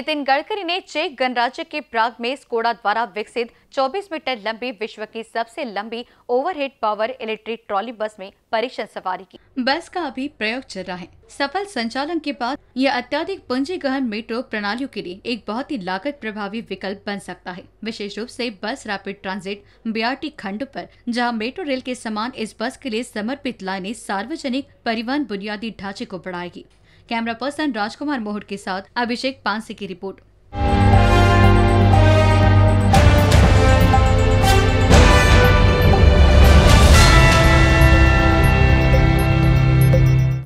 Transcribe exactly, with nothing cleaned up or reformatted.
नितिन गडकरी ने चेक गणराज्य के प्राग में स्कोडा द्वारा विकसित चौबीस मीटर लंबी विश्व की सबसे लंबी ओवरहेड पावर इलेक्ट्रिक ट्रॉली बस में परीक्षण सवारी की। बस का अभी प्रयोग चल रहा है। सफल संचालन के बाद यह अत्यधिक पूंजी गहन मेट्रो प्रणालियों के लिए एक बहुत ही लागत प्रभावी विकल्प बन सकता है। विशेष रूप से बस रैपिड ट्रांजिट बीआरटी खंड पर, जहां मेट्रो रेल के समान इस बस के लिए समर्पित लाइनें सार्वजनिक परिवहन बुनियादी ढांचे को बढ़ाएगी। कैमरा पर्सन राजकुमार मोहट के साथ अभिषेक पांसे की रिपोर्ट।